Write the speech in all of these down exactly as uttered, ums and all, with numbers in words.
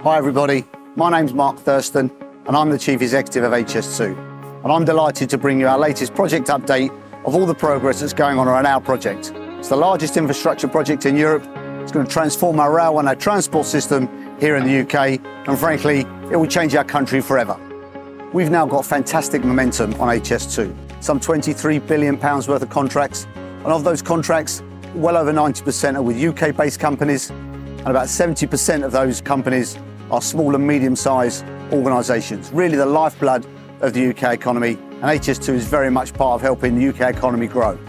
Hi everybody, my name's Mark Thurston and I'm the Chief Executive of H S two. And I'm delighted to bring you our latest project update of all the progress that's going on around our project. It's the largest infrastructure project in Europe. It's going to transform our rail and our transport system here in the U K, and frankly, it will change our country forever. We've now got fantastic momentum on H S two, some twenty-three billion pounds worth of contracts, and of those contracts, well over ninety percent are with U K-based companies, and about seventy percent of those companies are small and medium-sized organisations, really the lifeblood of the U K economy, and H S two is very much part of helping the U K economy grow.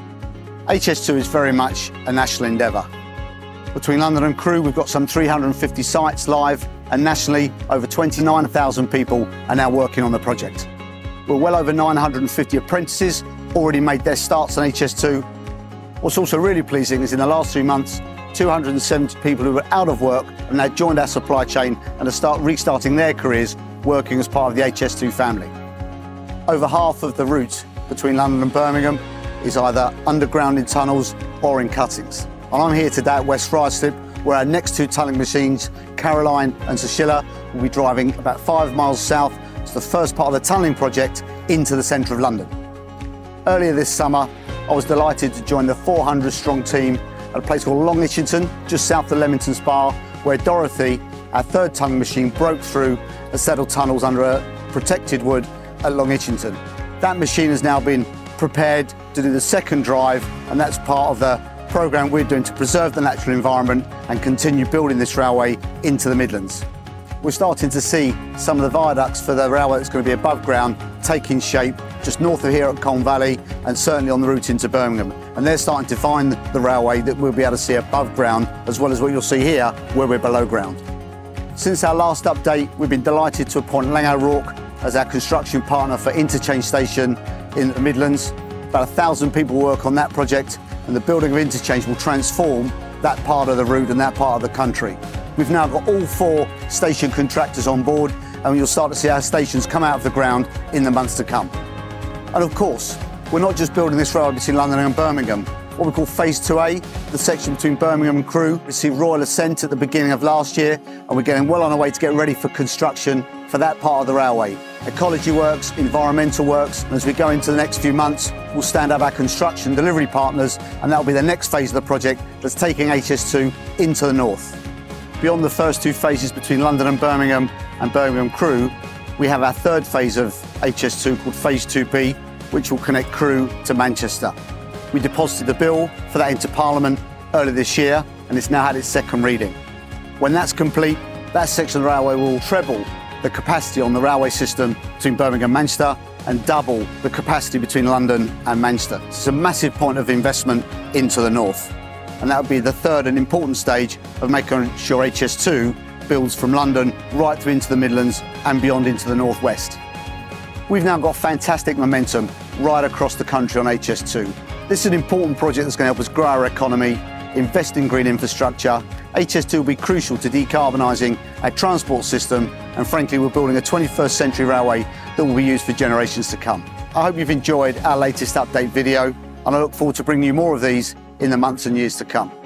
H S two is very much a national endeavour. Between London and Crewe, we've got some three hundred fifty sites live, and nationally, over twenty-nine thousand people are now working on the project. We're well over nine hundred fifty apprentices already made their starts on H S two. What's also really pleasing is in the last three months, two hundred seventy people who were out of work have now joined our supply chain and are start restarting their careers working as part of the H S two family. Over half of the route between London and Birmingham is either underground in tunnels or in cuttings. And I'm here today at West Friarslip, where our next two tunnelling machines, Caroline and Cecilia, will be driving about five miles south to the first part of the tunnelling project into the centre of London. Earlier this summer, I was delighted to join the four hundred strong team at a place called Long Itchington, just south of Leamington Spa, where Dorothy, our third tunnelling machine, broke through a set of tunnels under a protected wood at Long Itchington. That machine has now been prepared to do the second drive, and that's part of the programme we're doing to preserve the natural environment and continue building this railway into the Midlands. We're starting to see some of the viaducts for the railway that's going to be above ground taking shape just north of here at Colne Valley, and certainly on the route into Birmingham. And they're starting to find the railway that we'll be able to see above ground, as well as what you'll see here where we're below ground. Since our last update, we've been delighted to appoint Laing O'Rourke as our construction partner for Interchange Station in the Midlands. About a thousand people work on that project, and the building of Interchange will transform that part of the route and that part of the country. We've now got all four station contractors on board, and you'll start to see our stations come out of the ground in the months to come. And of course, we're not just building this railway between London and Birmingham. What we call Phase two A, the section between Birmingham and Crewe, received royal assent at the beginning of last year, and we're getting well on our way to get ready for construction for that part of the railway. Ecology works, environmental works, and as we go into the next few months, we'll stand up our construction delivery partners, and that'll be the next phase of the project that's taking H S two into the north. Beyond the first two phases between London and Birmingham and Birmingham Crewe, we have our third phase of H S two called Phase two B, which will connect Crewe to Manchester. We deposited the bill for that into Parliament earlier this year, and it's now had its second reading. When that's complete, that section of the railway will treble the capacity on the railway system between Birmingham and Manchester and double the capacity between London and Manchester. It's a massive point of investment into the north, and that would be the third and important stage of making sure H S two builds from London right through into the Midlands and beyond into the northwest. We've now got fantastic momentum right across the country on H S two. This is an important project that's going to help us grow our economy, invest in green infrastructure. H S two will be crucial to decarbonising our transport system, and frankly, we're building a twenty-first century railway that will be used for generations to come. I hope you've enjoyed our latest update video, and I look forward to bringing you more of these in the months and years to come.